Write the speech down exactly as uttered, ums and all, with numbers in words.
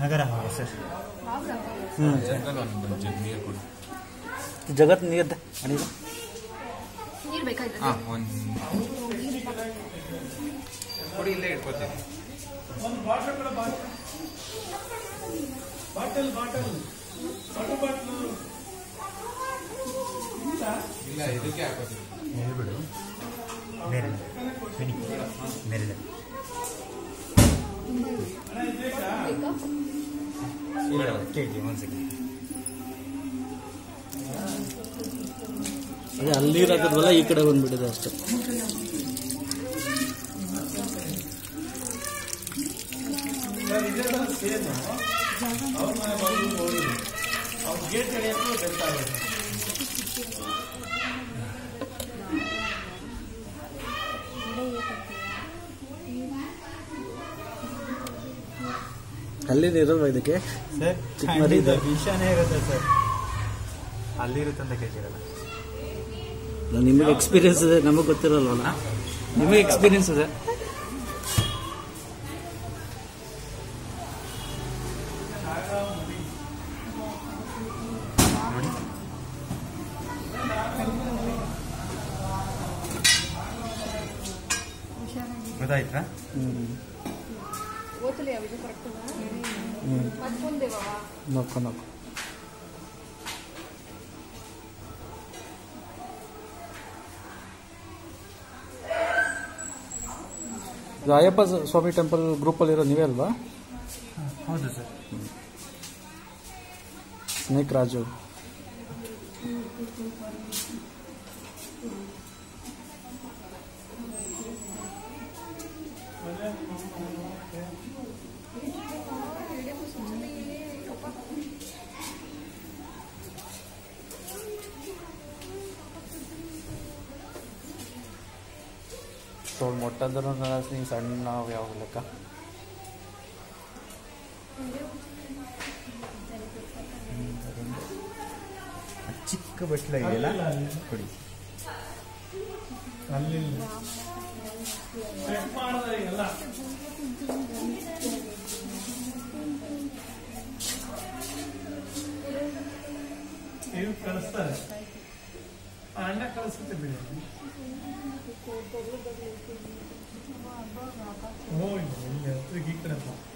ನಗರ ಹಾವ ಸರ್ ಹ್ಞೂ ಜಗತ್ತು ನೀರ್ದೆ ಅಡಿಗೆ ನೀರು ಬೇಕಾಯ್ತು ಹಾಂ ಒಂದು ಕೊಡಿ ಇಲ್ಲೇ ಇಟ್ಕೋತೀನಿ ಒಂದು ಬಾಟಲ್ ಕೂಡ ಬಾಟಲ್ ಬಾಟಲ್ ಬಾಟಲ್ ಬಾಟಲ್ ಇಲ್ಲ ಇದಕ್ಕೆ ಹಾಕೋತೀನಿ ಹೇಳ್ಬಿಡು ಬೇರೆ ಬೇರೆ ಕೇಳಿ ಒಂದು ಸೆಕೆಂಡ್ ಅದೇ ಅಲ್ಲಿ ಹಾಕಿದ್ವಲ್ಲ ಈ ಕಡೆ ಬಂದ್ಬಿಟ್ಟಿದೆ ಅಷ್ಟೇ. ಅಲ್ಲಿಂದ ಇರಲ್ವಾ ಇದಕ್ಕೆ ಸರ್ ಚಿಕ್ಕ ಮರಿ ಇದೆ. ವಿಷಾನೇ ಇರುತ್ತೆ ಸರ್ ಅಲ್ಲಿರುತ್ತೆ ಅಂತ ಕೇಳ್ತಿರಲ್ಲ ನಿಮಗೆ ಎಕ್ಸ್ಪೀರಿಯನ್ಸ್ ಇದೆ, ನಮಗೆ ಗೊತ್ತಿರಲ್ವಲ್ಲ. ನಿಮಗೆ ಎಕ್ಸ್ಪೀರಿಯನ್ಸ್ ಇದೆ. ಗೊತ್ತಾಯ್ತಾ? ಓತಲಿ ಅವಿದು ಕರೆಕ್ಟ್ ಹ್ಞೂ ಮತ್ತೊಂದೇವಾ ನೋಡ್ಕೊ ನೋಡ್ಕೊ ಇದು ಅಯ್ಯಪ್ಪ ಸ್ವಾಮಿ ಟೆಂಪಲ್ ಗ್ರೂಪಲ್ಲಿರೋ ನೀವೇ ಅಲ್ವಾ? ಹೌದು ಸರ್. ಸ್ನೇಕ್ ರಾಜು. ತೋಳು ಮೊಟ್ಟಂದ್ರೂ ಸಣ್ಣ ಯಾವ ಲೆಕ್ಕ. ಚಿಕ್ಕ ಬಟ್ಲ ಇದೆಯಲ್ಲ ಕೊಡಿ. ಅಲ್ಲಿ ಎಲ್ಲ ಇವು ಕಳಿಸ್ತಾರೆ, ಅಣ್ಣ ಕಳಿಸುತ್ತೆ ಬಿಡಿ. ಓ ಇಲ್ಲಿ ಹತ್ರಕ್ಕೆ ಈ ಕಡೆಪ್ಪ